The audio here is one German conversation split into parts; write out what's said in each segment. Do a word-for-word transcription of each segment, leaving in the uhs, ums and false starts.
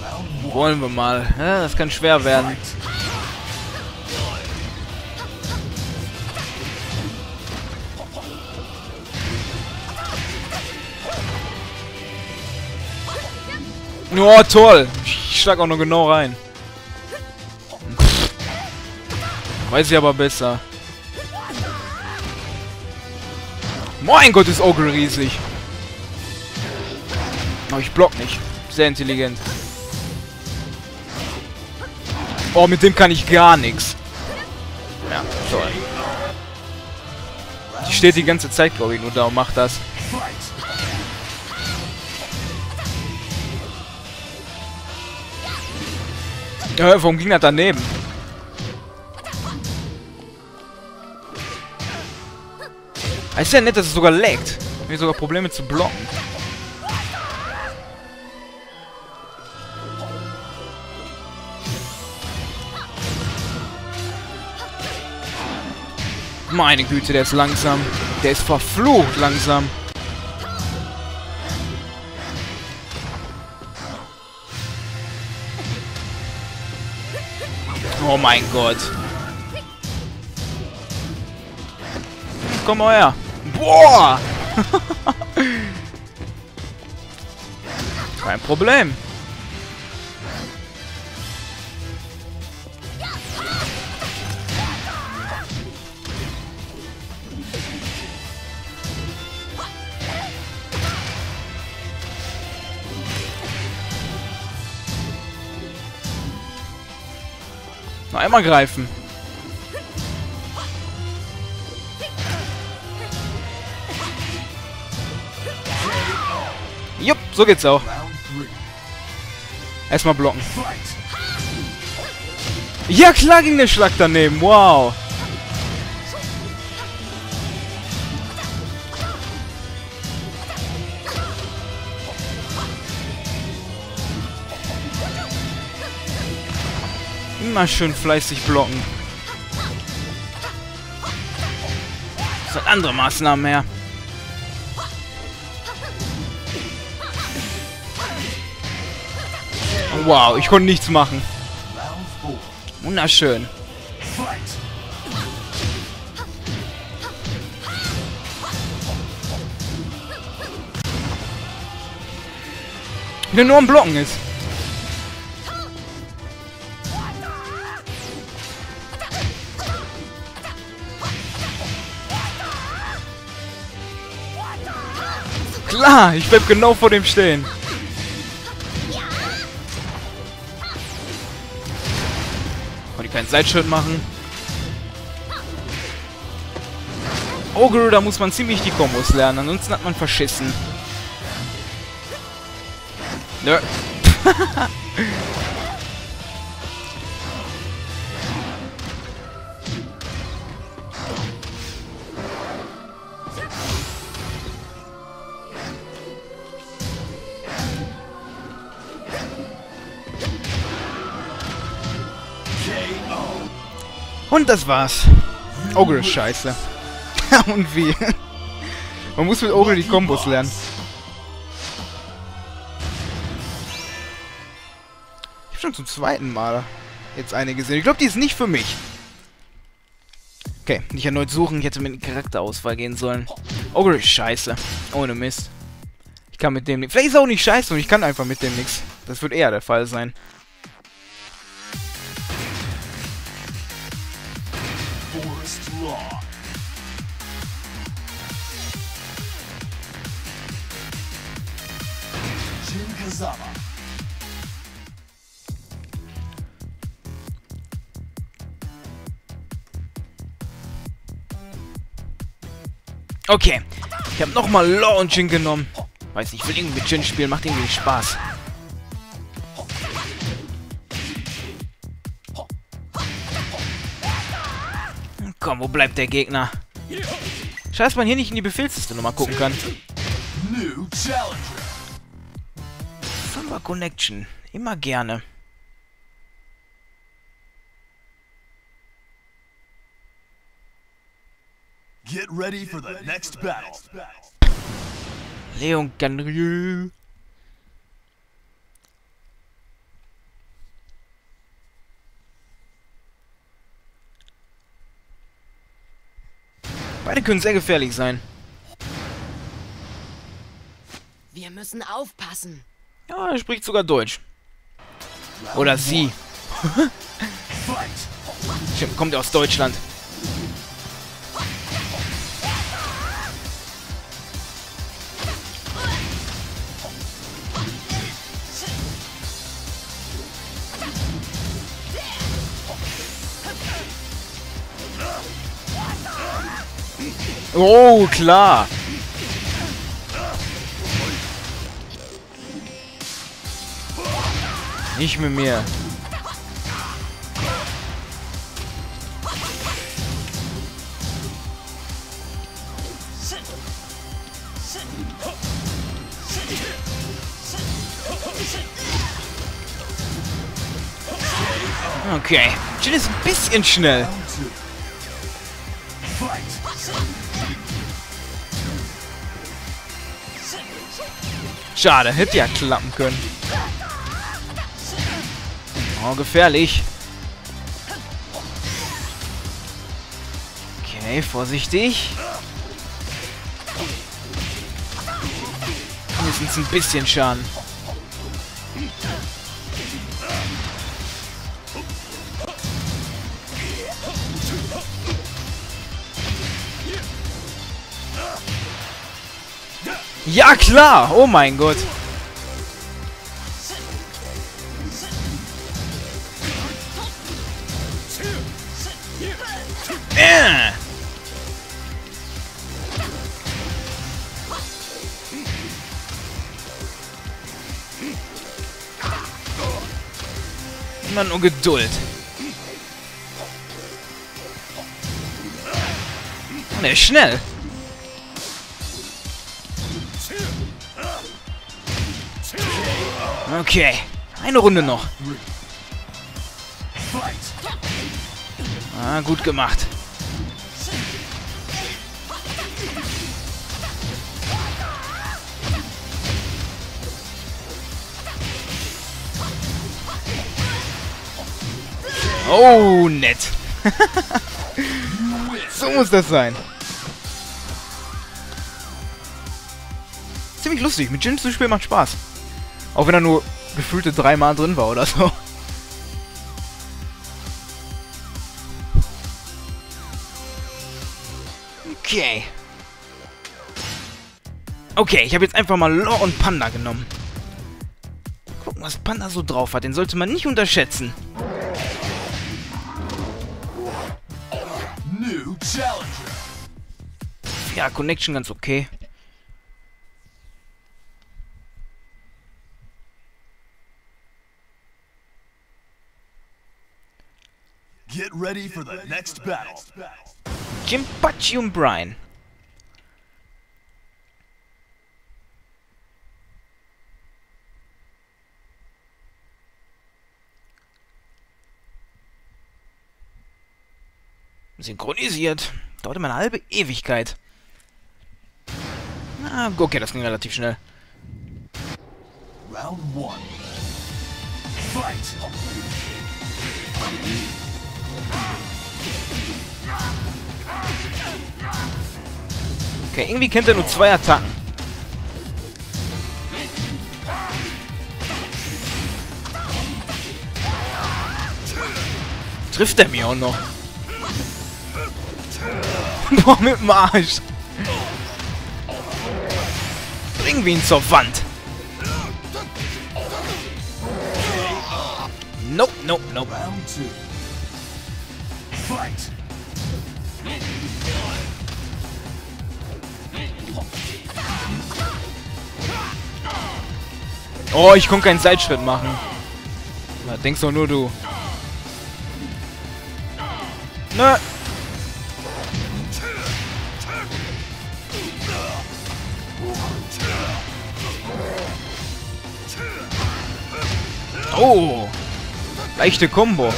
Wollen wir mal. Ja, das kann schwer werden. Oh, toll. Ich schlag auch noch genau rein. Weiß ich aber besser. Mein Gott, ist Ogre riesig. Aber ich block nicht. Sehr intelligent. Oh, mit dem kann ich gar nichts. Ja, toll. Die steht die ganze Zeit, glaube ich, nur da und macht das. Ja, warum ging das daneben? Es ist ja nett, dass es sogar laggt. Ich habe sogar Probleme zu blocken. Meine Güte, der ist langsam. Der ist verflucht langsam. Oh mein Gott. Komm mal her. Boah! Kein Problem. Noch einmal greifen. Jupp, so geht's auch. Erstmal blocken. Ja, klar ging der Schlag daneben. Wow. Immer schön fleißig blocken. Das sind andere Maßnahmen mehr. Wow, ich konnte nichts machen. Wunderschön. Der nur am Blocken ist. Klar, ich bleib genau vor dem stehen. Kann ich keinen Sideshot machen. Ogre, da muss man ziemlich die Kombos lernen, ansonsten hat man verschissen. Nö. Und das war's. Ogre ist scheiße. Und wie? Man muss mit Ogre die Kombos lernen. Ich habe schon zum zweiten Mal jetzt eine gesehen. Ich glaube, die ist nicht für mich. Okay, nicht erneut suchen. Ich hätte mit der Charakterauswahl gehen sollen. Ogre ist scheiße. Ohne Mist. Ich kann mit dem nichts. Vielleicht ist er auch nicht scheiße und ich kann einfach mit dem nichts. Das wird eher der Fall sein. Okay, ich habe nochmal Launching genommen. Weiß nicht, ich will irgendwie mit Jin spielen, macht irgendwie Spaß. Komm, wo bleibt der Gegner? Scheiße, dass man hier nicht in die Befehlsliste nochmal gucken kann. Fünfer Connection. Immer gerne. Get ready for the next battle. Leon Ganryu. Beide können sehr gefährlich sein. Wir müssen aufpassen. Ja, er spricht sogar Deutsch. Oder sie. Stimmt, kommt ja aus Deutschland. Oh, klar. Nicht mit mir. Okay. Jin ist ein bisschen schnell. Schade, hätte ja klappen können. Oh, gefährlich. Okay, vorsichtig. Mindestens ein bisschen Schaden. Ja, klar! Oh mein Gott! Äh. Immer nur Geduld. Und er ist schnell. Okay, eine Runde noch. Ah, gut gemacht. Oh, nett. So muss das sein. Ziemlich lustig. Mit Jin zu spielen macht Spaß. Auch wenn er nur gefühlte dreimal drin war oder so. Okay. Okay, ich habe jetzt einfach mal Law und Panda genommen. Gucken, was Panda so drauf hat. Den sollte man nicht unterschätzen. New challenger. Ja, Connection ganz okay. Get ready for the next battle. Jinpachi und Brian. Synchronisiert. Dauert immer eine halbe Ewigkeit. Ah, okay, das ging relativ schnell. Round one. Fight. Okay, irgendwie kennt er nur zwei Attacken. Trifft er mir auch noch? Boah, mit dem Arsch. Bringen wir ihn zur Wand. Nope, nope, nope. Round two. Fight. Oh, ich konnte keinen Seitschritt machen. Na, denkst doch nur du. Nö. Oh. Leichte Kombo.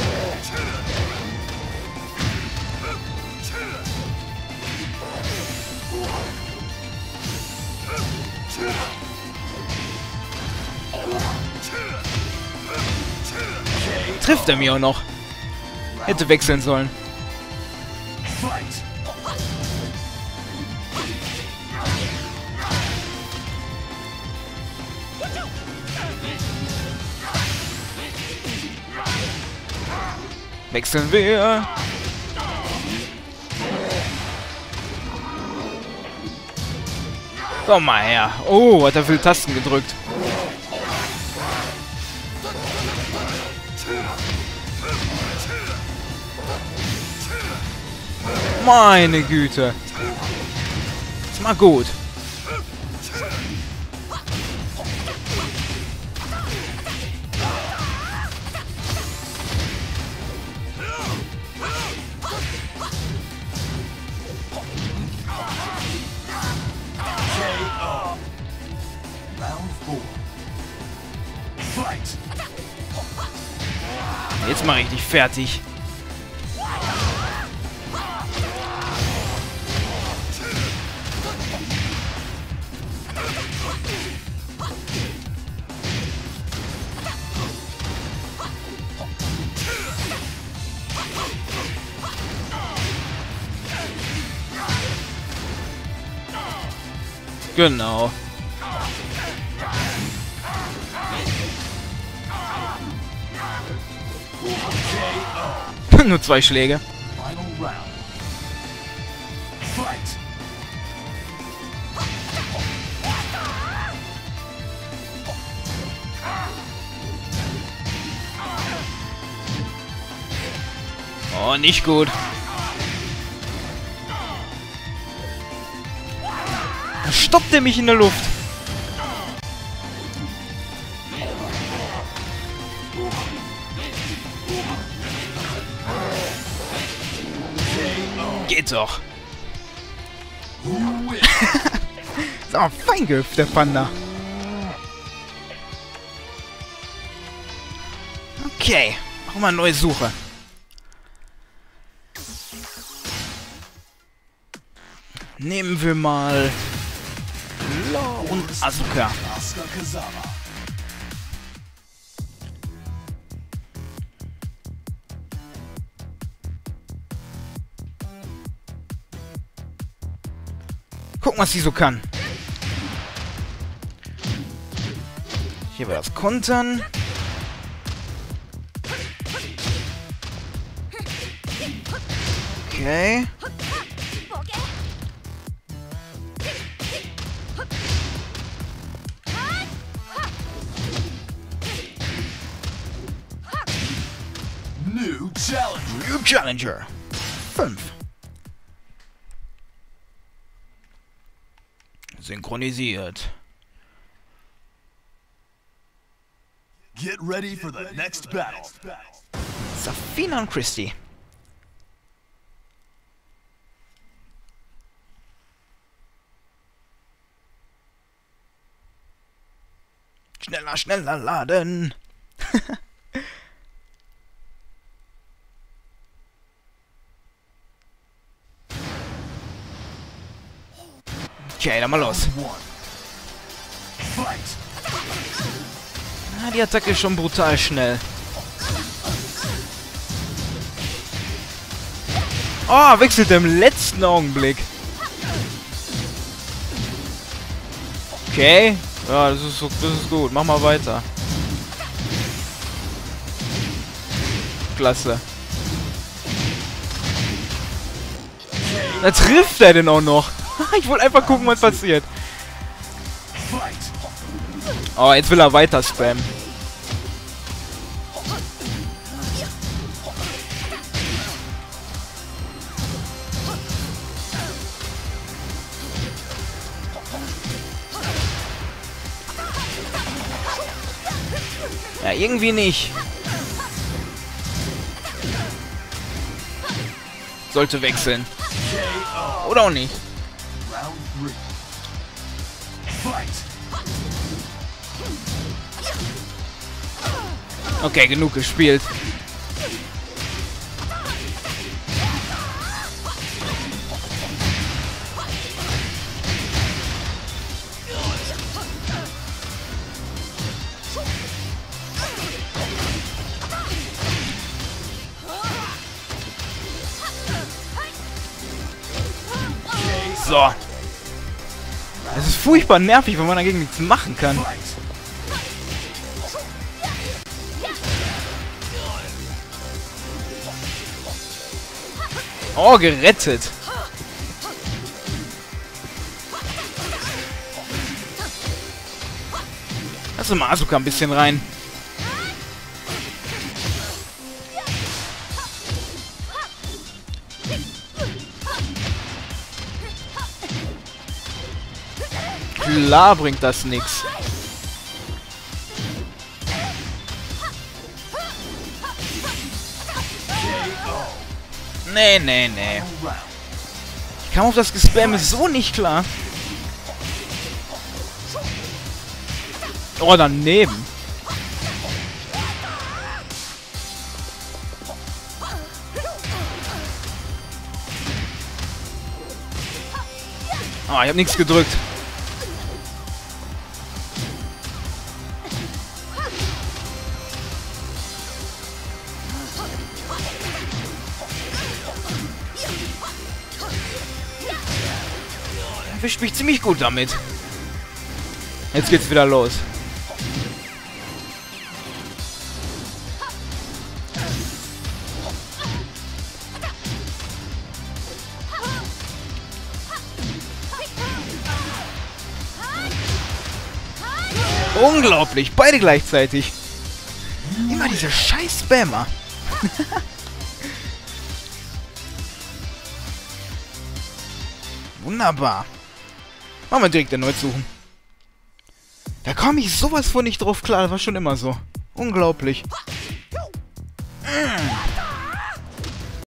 Trifft er mir auch noch. Hätte wechseln sollen. Wechseln wir. Komm mal her. Oh, hat er viele Tasten gedrückt. Meine Güte. Ist mal gut. Jetzt mache ich dich fertig. Genau. Nur zwei Schläge. Oh, nicht gut. Da stoppt er mich in der Luft. Geht doch. Ist aber fein gehüpft, der Panda. Okay, machen wir eine neue Suche. Nehmen wir mal Law und Asuka. Gucken, was sie so kann. Hier war das Kontern. Okay. New Challenger. New Challenger. fünf. Synchronisiert. Get ready for the next battle. Safina und Christy. Schneller, schneller laden. Okay, dann mal los. Ah, die Attacke ist schon brutal schnell. Oh, wechselt im letzten Augenblick. Okay. Ja, das ist, das ist gut. Mach mal weiter. Klasse. Da trifft er denn auch noch. Ich wollte einfach gucken, was passiert. Oh, jetzt will er weiter spammen. Ja, irgendwie nicht. Sollte wechseln. Oder auch nicht. Okay, genug gespielt. So. Es ist furchtbar nervig, wenn man dagegen nichts machen kann. Oh, gerettet. Lass mal Asuka ein bisschen rein. Klar bringt das nix. Nee, nee, nee. Ich kam auf das Gespamme so nicht klar. Oh, daneben. Oh, ich hab nichts gedrückt. Erwischt mich ziemlich gut damit. Jetzt geht's wieder los. Unglaublich, beide gleichzeitig. Immer diese scheiß Spammer. Wunderbar. Machen wir direkt erneut suchen. Da komme ich sowas von nicht drauf klar, das war schon immer so. Unglaublich. Mm.